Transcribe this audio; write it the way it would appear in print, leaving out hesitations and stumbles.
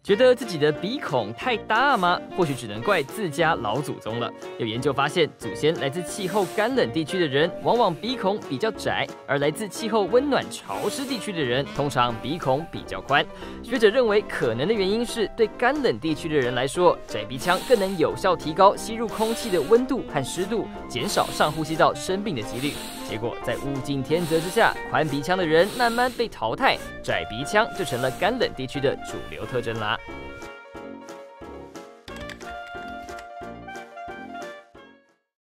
觉得自己的鼻孔太大吗？或许只能怪自家老祖宗了。有研究发现，祖先来自气候干冷地区的人，往往鼻孔比较窄；而来自气候温暖潮湿地区的人，通常鼻孔比较宽。学者认为，可能的原因是对干冷地区的人来说，窄鼻腔更能有效提高吸入空气的温度和湿度，减少上呼吸道生病的几率。结果在物竞天择之下，宽鼻腔的人慢慢被淘汰，窄鼻腔就成了干冷地区的主流特征啦。